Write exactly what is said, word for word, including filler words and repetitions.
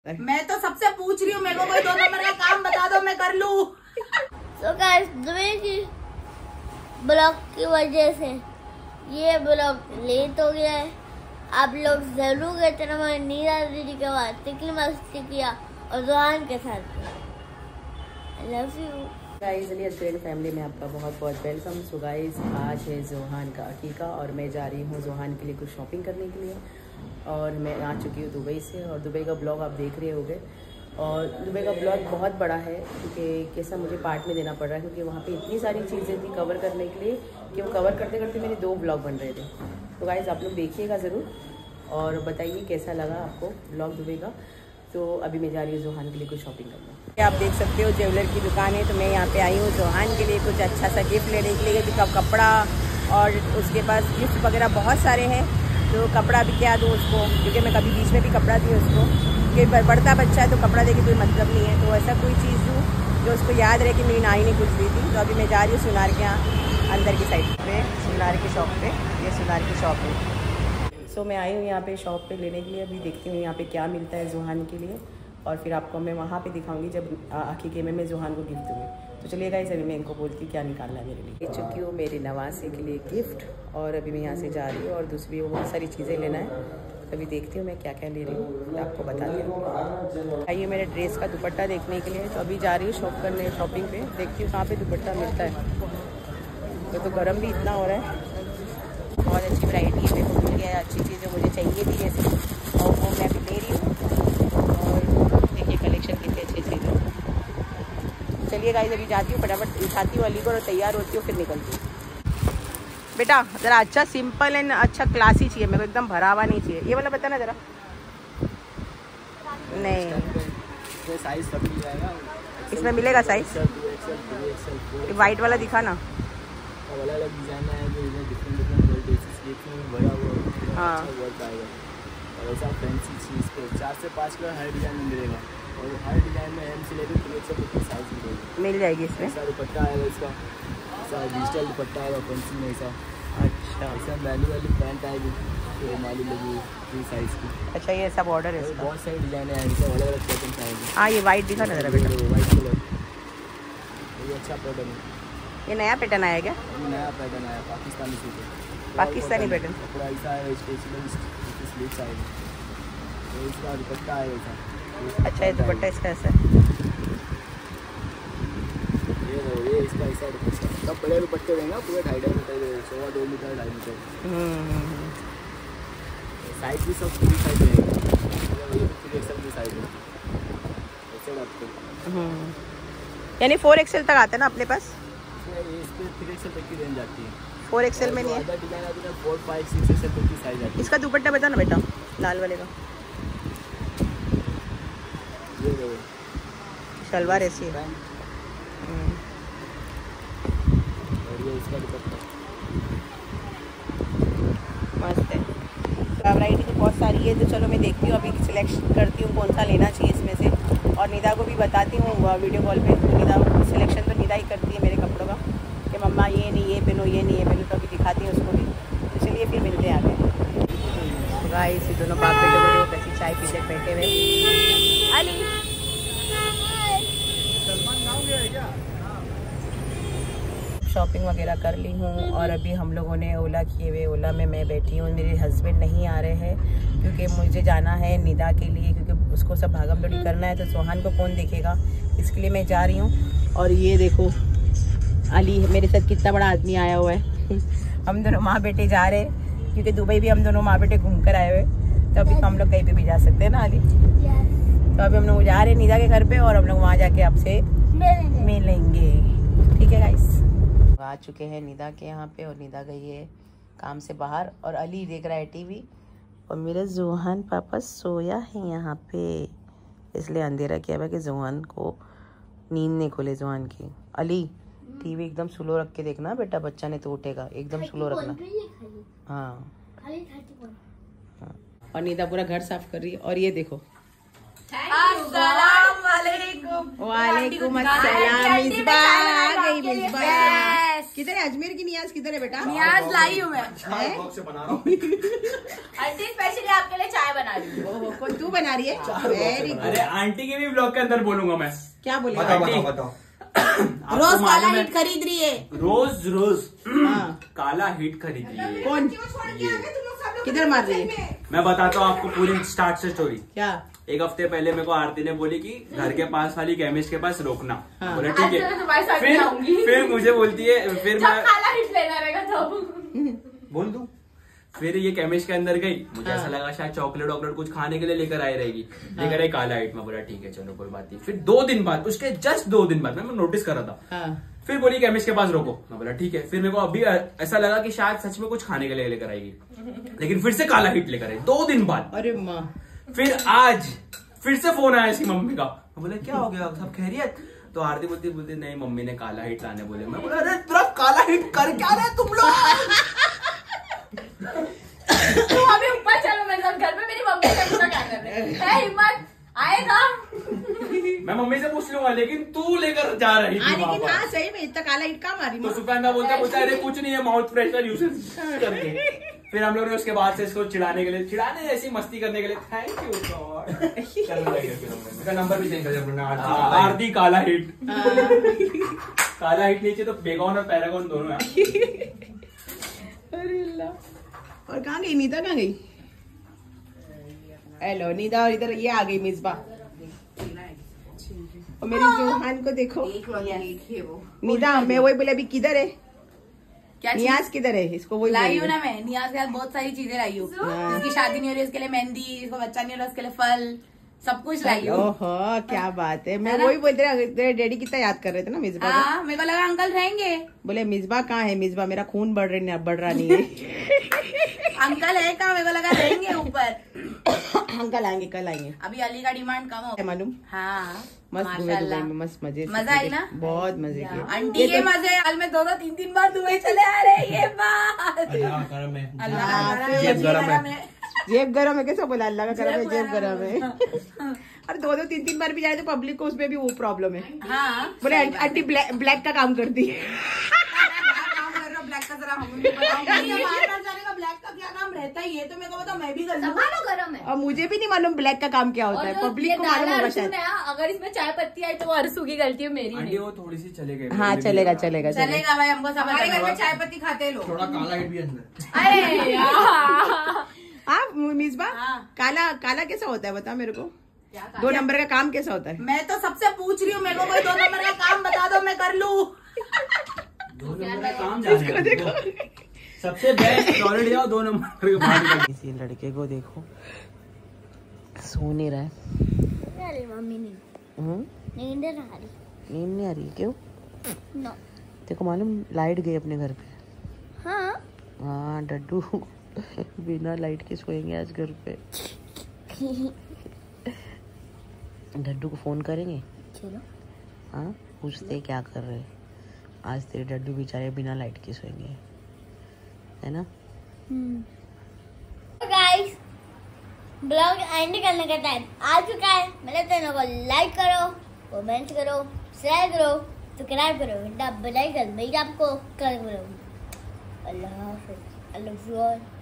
मैं तो सबसे पूछ रही हूँ, मेरे को कोई दो नंबर का काम बता दो, मैं कर लूँ। तो गाइस दुबई की ब्लॉग की वजह से ये ब्लॉग लेट हो गया है। आप लोग जरूर कहते ना, हमारी नीरा दीदी के बाद तिकली मस्ती किया और जोहान के साथ। I love you guys, Ali Australian family में आपका बहुत बहुत वेलकम। सो गाइस, आज है जोहान का अकीका और मैं जा रही हूँ जोहान के लिए कुछ शॉपिंग करने के लिए। और मैं आ चुकी हूँ दुबई से और दुबई का ब्लॉग आप देख रहे होंगे। और दुबई का ब्लॉग बहुत बड़ा है क्योंकि कैसा मुझे पार्ट में देना पड़ रहा है क्योंकि वहाँ पे इतनी सारी चीज़ें थी कवर करने के लिए कि वो कवर करते करते मेरे दो ब्लॉग बन रहे थे। तो गाइस, आप लोग देखिएगा ज़रूर और बताइए कैसा लगा आपको ब्लॉग दुबई का। तो अभी मैं जा रही हूँ जोहान के लिए कुछ शॉपिंग करना। आप देख सकते हो ज्वेलर की दुकान है, तो मैं यहाँ पे आई हूँ जोहान के लिए कुछ अच्छा सा गिफ्ट लेने के लिए क्योंकि कपड़ा और उसके पास गिफ्ट वगैरह बहुत सारे हैं। तो कपड़ा भी क्या दूँ उसको, क्योंकि मैं कभी बीच में भी कपड़ा दी उसको कि बढ़ता बच्चा है तो कपड़ा दे के कोई मतलब नहीं है। तो ऐसा कोई चीज़ दूँ जो उसको याद रहे कि मेरी नानी ने कुछ दी थी। तो अभी मैं जा रही हूँ सुनार के यहाँ अंदर की साइड पे, सुनार की शॉप पे। ये सुनार की शॉप है। सो so, मैं आई हूँ यहाँ पे शॉप पे लेने के लिए। अभी देखती हूँ यहाँ पे क्या मिलता है जोहान के लिए और फिर आपको मैं वहाँ पे दिखाऊंगी जब अकीके में मैं जोहान को गिफ्ट दूँगी। तो चलिए गाइस, अभी मैं इनको बोलती हूँ क्या निकालना है मेरे लिए। ले चुकी हूँ मेरी नवासी के लिए गिफ्ट और अभी मैं यहाँ से जा रही हूँ और दूसरी बहुत सारी चीज़ें लेना है। अभी देखती हूँ मैं क्या क्या ले रही हूँ, आपको बताती हूँ। आइए मेरे ड्रेस का दुपट्टा देखने के लिए। तो अभी जा रही हूँ शॉप करने शॉपिंग पे, देखती हूँ कहाँ पे दुपट्टा मिलता है। तो, तो गर्म भी इतना हो रहा है। बहुत अच्छी वैरायटी है, मेरे को मिल गया अच्छी चीज़ें मुझे चाहिए थी जैसे, और वो मैं अभी ले रही हूँ। और देखिए कलेक्शन कितने अच्छे चीज़ें। चलिए गाइस, अभी जाती हूँ फटाफट उठाती हूँ अली को और तैयार होती हूँ फिर निकलती हूँ। बेटा ज़रा अच्छा सिंपल एंड अच्छा क्लासी चाहिए मेरे को, एकदम भरा हुआ नहीं चाहिए। ये वाला बता ना ज़रा। नहीं साइज सब मिल जाएगा इसमें, मिलेगा साइज। वाइट वाला दिखा ना। अलग अलग डिजाइन है जो इसमें डिफरेंट डिफरेंट बेसिस में भरा हुआ। हाँ, अच्छा वर्क आएगा और ऐसा फैंसी चीज़ पे चार से पाँच कलर हर डिज़ाइन में मिलेगा और हर डिज़ाइन में एम से लेकर थ्री एक्स तक साइज मिलेगी, मिल जाएगी। इसमें ऐसा दुपट्टा आएगा, इसका ऐसा डिजिटल दुपट्टा आएगा फैंसी में ऐसा। अच्छा, ऐसा वैल्यू वाली पैंट आएगी तो मालूम लगी थ्री साइज़ की। अच्छा, ये सब ऑर्डर है, बहुत सारी डिज़ाइन है, ऐसे अलग अलग पैटर्न आएंगे। हाँ, ये वाइट दिखा ना ज़रा बेटा, वाइट कलर ये अच्छा पैटर्न है। ये नया पैटर्न आया क्या? नया पैटर्न आया पाकिस्तानी सूट है, पाकिस्तानी पैटर्न। कपड़ा ऐसा है, स्पेशल स्लीव्स आएगा तो इसका दुपट्टा आएगा ऐसा। अच्छा, ये दुपट्टा इसका ऐसा है। ये लो, ये इसका ऐसा दुपट्टा। सब बड़े दुपट्टे रहेंगे पूरे ढाई ढाई मीटर, सवा दो मीटर ढाई मीटर। साइज भी सब पूरी साइज रहेगा, ये थ्री एक्सएल की साइज है एक्सएल आपको। यानी फोर एक्सएल तक आता है ना अपने पास? थ्री एक्सएल तक की रेंज आती है, फोर एक्सएल में नहीं है। डिजाइन आती है फोर फाइव सिक्स एक्सएल तक की साइज आती है। इसका दुपट्टा बता ना बेटा, लाल वाले का। ये देखो शलवार ऐसी है और ये इसका दुपट्टा मस्त है। वैरायटी तो बहुत सारी है, तो चलो मैं देखती हूँ अभी सिलेक्शन करती हूँ कौन सा लेना चाहिए इसमें से। और निदा को भी बताती हूँ वीडियो कॉल पे। तो निदा सिलेक्शन तो निदा ही करती है मेरे कपड़ों का कि मम्मा ये नहीं ये पहनो, ये नहीं ये पहनो। तो अभी दिखाती हूँ उसको भी। तो चलिए फिर मिलते हैं आगे। गाइस, ये दोनों बाप बेटे बड़े कैसी चाय पीते बैठे हुए। अली शॉपिंग वगैरह कर ली हूँ और अभी हम लोगों ने ओला किए हुए, ओला में मैं बैठी हूँ। मेरे हस्बैंड नहीं आ रहे हैं क्योंकि मुझे जाना है निदा के लिए, क्योंकि उसको सब भागम दौड़ी करना है। तो सोहान को कौन देखेगा, इसके लिए मैं जा रही हूँ। और ये देखो अली मेरे साथ कितना बड़ा आदमी आया हुआ है। हम दोनों माँ बेटे जा रहे हैं क्योंकि दुबई भी हम दोनों माँ बेटे घूम कर आए हुए। तो अभी तो हम लोग कहीं पे भी जा सकते हैं ना अली। तो अभी हम लोग जा रहे हैं निदा के घर पे और हम लोग वहाँ जाके आपसे मिलेंगे। ठीक है गाइस, आ चुके हैं निदा के यहाँ पे और निदा गई है काम से बाहर और अली देख रहा है टीवी और मेरा जोहान पापा सोया है यहाँ पे, इसलिए अंधेरा किया हुआ कि जोहान को नींद नहीं खुले। जोहान की अली टीवी एकदम स्लो रख के देखना बेटा, बच्चा ने तो उठेगा, एकदम स्लो रखना। हाँ, हाँ। और निदा पूरा घर साफ कर रही है। और ये देखो, अस्सलाम वालेकुम। वालेकुम अस्सलाम। मिसबा आ गई, मिसबा किधर है अजमेर की नियाज? किधर है बेटा? नियाज लाई हूँ मैं। से बना रहा हूँ। आंटी स्पेशली आपके लिए चाय बना रही हूँ। ओहो, कौन तू बना रही है? Very good. अरे आंटी के भी ब्लॉग के अंदर बोलूंगा मैं। क्या बोलेगा? बताओ बताओ बताओ। रोज काला हिट खरीद रही है। रोज रोज हाँ। काला हिट खरीद रही है। कौन? किधर मार रही है? मैं बताता हूँ आपको पूरी स्टार्ट से स्टोरी। क्या? एक हफ्ते पहले मेरे को आरती ने बोली कि घर के पास वाली केमिस्ट के पास रोकना। हाँ। बोला ठीक आज मैं तुम्हारे है। साथ फिर जाऊंगी। फिर मुझे बोलती है, फिर जब मैं काला हिट लेना रहेगा तब बोल दूं। फिर ये केमिस्ट के अंदर गई, मुझे हाँ। ऐसा लगा शायद चॉकलेट वॉकलेट कुछ खाने के लिए लेकर आई रहेगी। लेकर आई काला हिट। में बोला ठीक है चलो कोई बात नहीं। फिर दो दिन बाद, उसके जस्ट दो दिन बाद, मैं नोटिस कर रहा था। हाँ। फिर बोली केमिस्ट के पास रोको। मैं बोला ठीक है। फिर मेरे को अभी ऐसा लगा कि शायद सच में कुछ खाने के लिए लेकर आएगी, लेकिन फिर से काला हिट लेकर आई दो दिन बाद। अरे माँ। फिर आज फिर से फोन आया इसकी मम्मी का। मैं बोला क्या हो गया, सब खैरियत? तो आरती बोलती बोलती नहीं मम्मी ने काला हिट लाने बोले। मैं बोला अरे तेरा काला हिट कर क्या रहे तुम लोग? तुम अभी ऊपर चलो मेरे साथ घर में, मेरी मम्मी से पूछा क्या कर रहे हैं। हिम्मत आएगा। मैं मम्मी से पूछ लूंगा, लेकिन तू लेकर जा रही थी हाँ, वहाँ लेकिन पर। हाँ सही में इतना काला हिट कहाँ मारी? तो सुफैन का बोलता बोलता अरे कुछ नहीं है, माउथ फ्रेशनर यूज करके। फिर हम लोग ने उसके बाद से इसको चिढ़ाने के लिए, चिढ़ाने ऐसी मस्ती करने के लिए थैंक यू गॉड नंबर भी चेंज कर दिया आरती काला हिट। हाँ। काला हिट नीचे तो बेगॉन और पैरागॉन दोनों है। अरे अल्लाह। और कहाँ गई नीता? कहाँ गई? हेलो नीता। और इधर ये आ गई मिसबा। और मेरी जोहान को देखो। नीता मैं वही बोले अभी किधर है? क्या चीज? नियाज किधर है? इसको वही लाई बोली हूँ है। ना मैं। नियाज के साथ बहुत सारी चीजें लाई हूँ। हाँ। जिसकी शादी नहीं हो रही उसके लिए मेहंदी, जिसको बच्चा नहीं हो रहा उसके लिए फल, सब कुछ लाई हूँ। ओहो क्या बात है। मैं है ना? वही बोलते रहे, तेरे डैडी कितना याद कर रहे थे ना मिसबा को। हाँ मेरे को लगा अंकल रहेंगे। बोले मिसबा कहाँ है? मिसबा मेरा खून बढ़ रही बढ़ रहा नहीं है। अंकल है कहाँ? मेरे को लगा रहेंगे ऊपर। अंकल आएंगे कल आएंगे। अभी अली का डिमांड कम हो है मालूम? हाँ मस्त घूमे दुबई माशाल्लाह। में, मस्त मजे से। मजा आई ना? बहुत मजे किए। आंटी के मजे हाल में दो दो तीन तीन बार दुबई चले आ रहे हैं। ये बात अल्लाह का करम है। अल्लाह हाँ, का फिर करम गरम है। है। जेब गरम है? कैसे बोला? अल्लाह का करम है, जेब गरम है। हाँ। और दो दो तीन तीन बार भी जाए तो पब्लिक को उसमें भी वो प्रॉब्लम है। हाँ बोले आंटी ब्लैक ब्लैक का काम करती है। काम कर रहा हूँ ब्लैक का, जरा हम उनको बताऊंगी। बाहर बाहर जाने का ब्लैक का क्या काम रहता ही है, तो मेरे को बताओ मैं भी कर लूँ। गरम है। और मुझे भी नहीं मालूम ब्लैक का काम क्या होता है। पब्लिक को मालूम होगा शायद। अगर इसमें चाय पत्ती आई तो वो अरसू की गलती है, मेरी आंटी नहीं। वो थोड़ी सी चले गए। हाँ चलेगा चलेगा चलेगा। चलेगा भाई, हमको सब हमारे घर में चाय पत्ती खाते लोग। थोड़ा काला हिट भी अंदर। अरे यार। हाँ मिसबा हाँ। काला काला कैसा होता है बता मेरे को? क्या कहा? दो नंबर का काम कैसा होता है? मैं तो सबसे पूछ रही हूँ, मेरे को कोई दो नंबर का काम बता दो मैं कर लूँ। दो नंबर का काम जाने दो। सबसे बेस्ट टॉयलेट जाओ, दो नंबर का काम। किसी लड़के को देखो सो नहीं रहा है। अरे मम्मी नहीं हम्म? नींद नहीं आ रही। नींद नहीं आ रही क्यों? नो। तेरे को मालूम लाइट गई अपने घर पे? हाँ हाँ डड्डू बिना लाइट के सोएंगे आज घर पे। डड्डू को फोन करेंगे? चलो। हाँ पूछते क्या कर रहे हैं। आज तेरे डड्डू बेचारे बिना लाइट के सोएंगे, है ना? गाइस ब्लॉग एंड करने का टाइम आ चुका है। मेरे चैनल को लाइक करो, कमेंट करो, शेयर करो, सब्सक्राइब करो, घंटा बेल आइकन मैं आपको कर करूँगी। अल्लाह हाफिज़। I love you all.